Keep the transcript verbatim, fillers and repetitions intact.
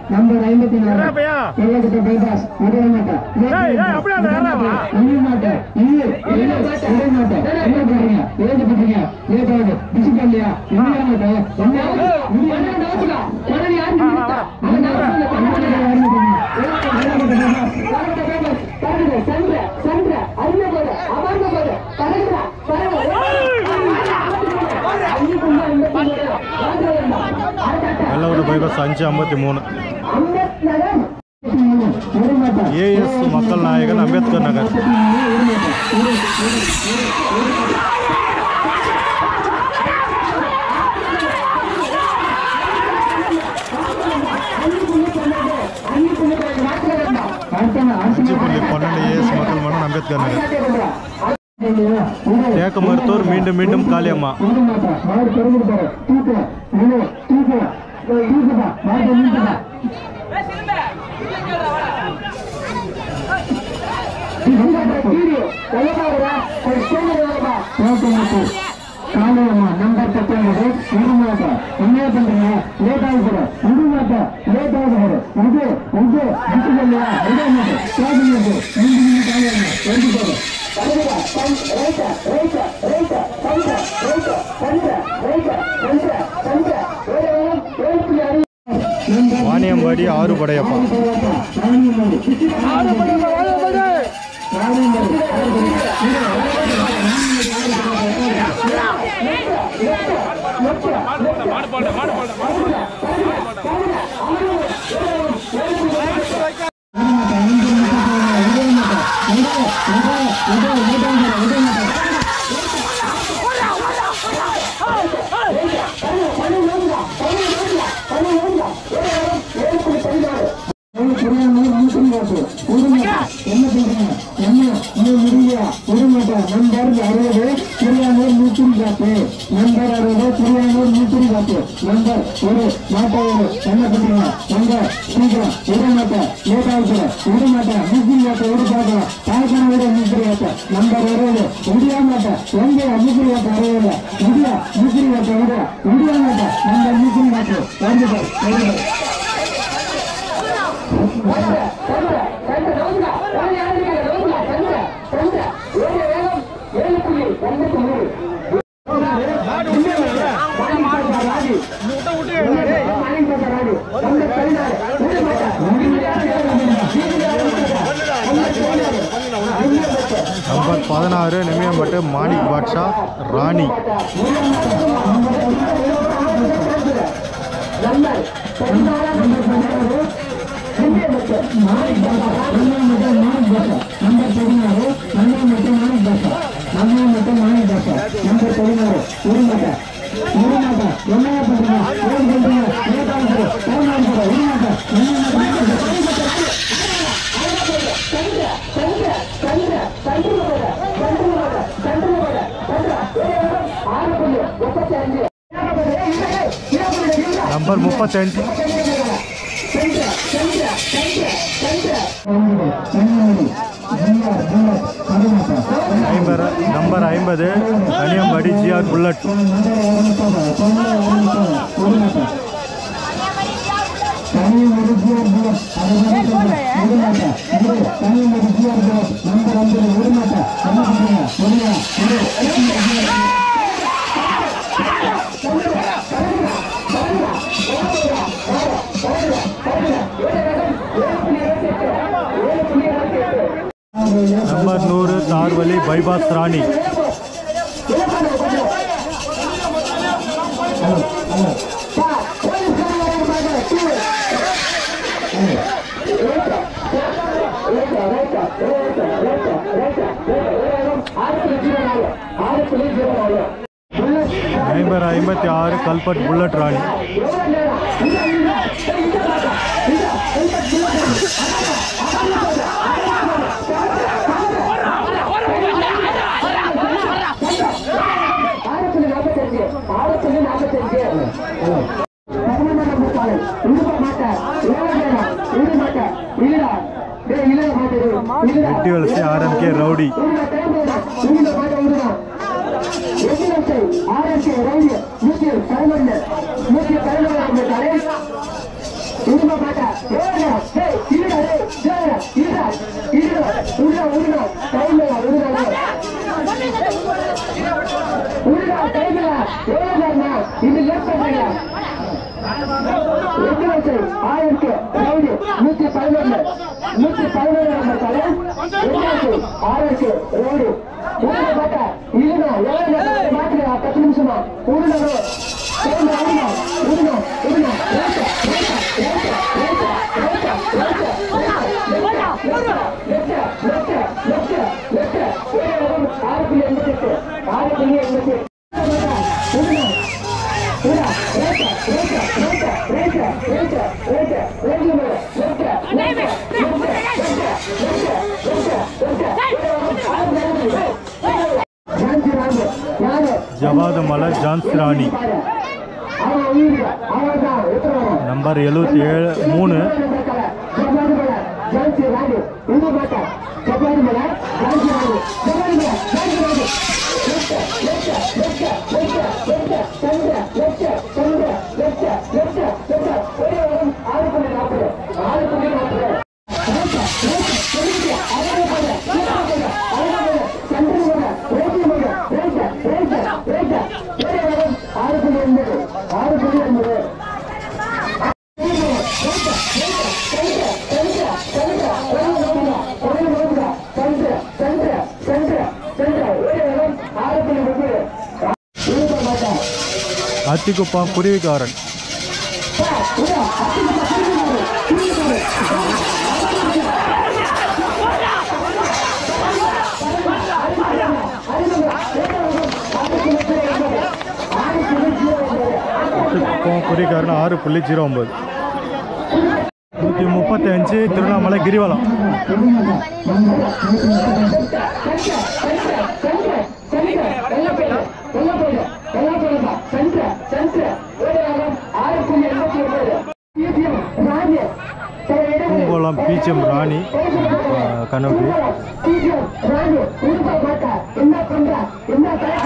Number ஐம்பத்தி நாலு வெள்ளக்கட்ட bypass Madurai மாட்டா மாட்டா ஏழு பண்றீங்க ஏதாவது டிசிப்ளியா வெள்ளக்கட்ட பைபாஸ் அஞ்சு ஐம்பத்தி மூணு ஏஎஸ் மக்கள் நாயகன் அம்பேத்கர் நகர். அஞ்சு புள்ளி பன்னெண்டு ஏஎஸ் மக்கள் மன்னன் அம்பேத்கர் நகர். தேக்க மருத்துவர் மீண்டும் மீண்டும் காளியம்மா. காலையம்மா நம்பர் பத்தொன்பது உருமாட்டா என்ன பண்றீங்க லேட் ஆகுது உருமாட்டா லேட் ஆகுது இது இது இல்லையா வாணியம்பாடி ஆறு படையப்பா. என்ன பண்றீங்க என்ன முடிய உருமாட்டா நம்பர் அறுபது புரியானூர் நூற்றி காப்பு நம்பர் அறுபது புரியானூர் நூற்றி காப்பு நம்பர் ஒரு மாட்டா ஒரு என்ன பண்றீங்க அங்க சீக்கிரம் உருமாட்டா லேட் ஆகுது உருமாட்டா நூற்றி காப்பை ஒரு பார்க்கலாம் தாய்க்கான விட நூற்றி காப்பை நம்பர் அறுபது முடியா மாட்டா எங்க நூற்றி காப்பை அறுபது முடியா நூற்றி காப்பை விட முடியா மாட்டா நம்பர் நூற்றி காப்பு வந்துட்டார் நம்பர் பதினாறு நிமியம்பட்டு மாணிக் பாட்ஷா ராணி. நம்பர் முப்பத்தஞ்சு நம்பர் ஐம்பது கனியம்பாடி ஜிஆர் புல்லட். நம்பர் நூறு தார்வலி பைபாஸ் ராணி. நம்பர் ஐம்பத்தி ஆறு கல்பட் புல்லட் ராணி. எட்டி வலசை ஆர்எம்கே ரவுடி. ஆர்எம்கே ரவுடி இருமா பாட்டா ஏடா டேய் இருடா டேய் ஜெயடா இருடா இருடா உள்ள உள்ள டைம்ல உள்ள உள்ள டைம்ல ஏடா இது லேட் பண்றீங்க எட்டு ஆயிரத்தி ரவுடி நூத்தி பதினொன்று நூத்தி பதினொன்று நம்பர் தலை ஆயிரத்தி ரவுடி உள்ள பாட்டா இல்லைன்னா ஏழு மாத்திர பத்து நிமிஷமா உள்ள உள்ள உள்ள உள்ள ஆறு புள்ளி எண்பத்தி எட்டு ஆறு புள்ளி எண்பத்தி எட்டு ஜவாதமலை ஜான்சி ராணி நம்பர் எழுபத்தி ஏழு மூணு அத்திக்குப்பம் குருவிக்காரன் அத்திக்குப்பம் குருவிக்காரன் ஆறு புள்ளி ஜீரோ ஒன்பது நூற்றி முப்பத்தி அஞ்சு திருவண்ணாமலை கிரிவலம் பூங்கோளம் பீச்சம் ராணி கனவு